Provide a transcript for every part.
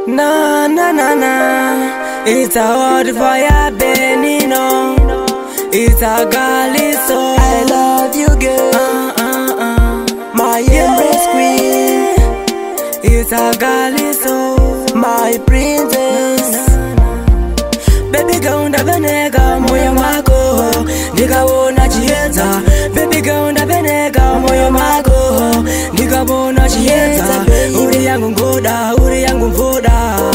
Na na na na, it's a hard fire burning on. It's a Galiso. I love you, girl. My embrace queen. It's a Galiso. My princess. Baby girl ndabeneka moyo wako ndikawona chiedza. Baby girl ndabeneka moyo wako ndikawona chiedza. Uri yangu ngoda, uri yangu mvoda.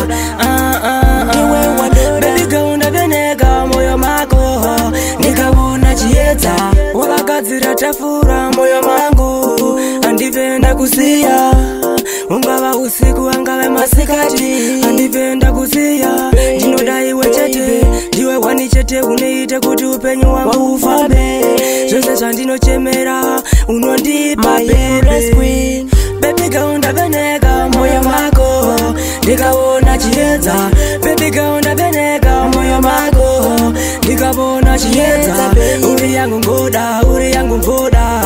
Baby girl ndabeneka moyo wako ndikawona chiedza. Wakagadzira tafura moyo wangu andipenda kusiya. Ungava usiku angave masikati andipenda kusiya. Ndinoda iwe chete, ndiwe wani chete uneite kuti upenyu wangu ufambe. Zvose zvandinochemera unondipa baby. Baby girl ndabeneka moyo wako ndikawona chiedza. Baby girl ndabeneka moyo wako ndikawona chiedza. Uri yangu ngoda, uri yangu mvoda.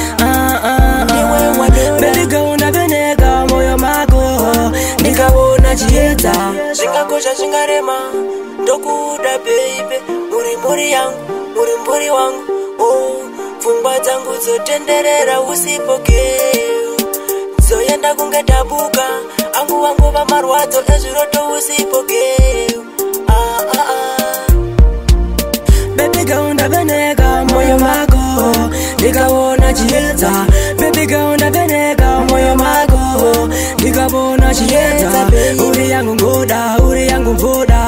Baby girl ndabeneka moyo wako ndikawona chiedza. Zvingakosha zvingarema ndokuda baby. Uri mburi yangu, uri mburi wangu. Pfungwa dzangu dzotenderera usipoke. Zoenda kunge tabuka angu wangu vamarwadzo ezviroto usipoke. Baby girl ndabeneka moyo wako ndikawona chiedza. Baby girl ndabeneka moyo wako ndikawona chiedza. Uri yangu ngoda, uri yangu mvoda.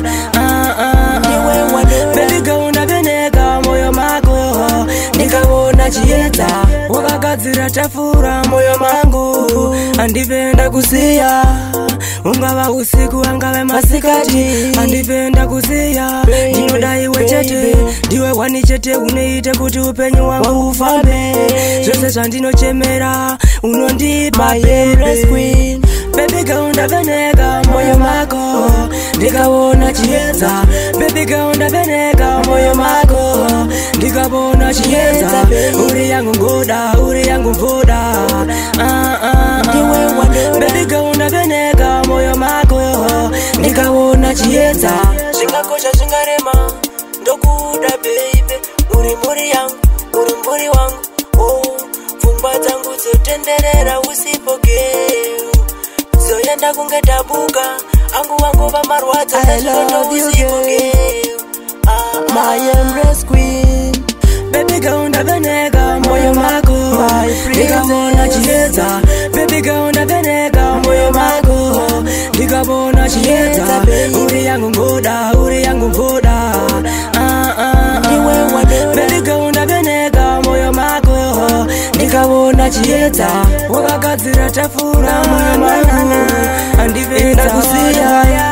Baby girl ndabeneka moyo wako ndikawona chiedza. Wakagadzira tafura moyo wangu andipenda kusiya. Ungava usiku angave masikati andipenda kusiya. Ndinoda iwe chete, ndiwe wani chete uneite kuti upenyu wangu ufambe. Zvose zvandinochemera unondipa baby. Baby girl ndabeneka moyo wako ndikawona chiedza. Baby girl ndabeneka moyo wako ndikawona chiedza. Uri yangu ngoda, uri yangu mvoda. Baby girl ndabeneka moyo wako ndikawona chiedza. Zvingakosha zvingarema ndokuda baby. Uri mburi yangu, uri mburi wangu. Pfungwa dzangu dzotenderera usipoke. Zoenda kunge tabuka angu wangu vamarwadza ezviroto usipoke. My embrace queen. Baby girl ndabeneka moyo wako ndikawona chiedza. Baby girl ndabeneka moyo wako ndikawona chiedza. Uri yangu ngoda, uri yangu mvoda. Baby girl ndabeneka moyo wako ndikawona chiedza. Wakagadzira tafura moyo wangu andipenda kusiya.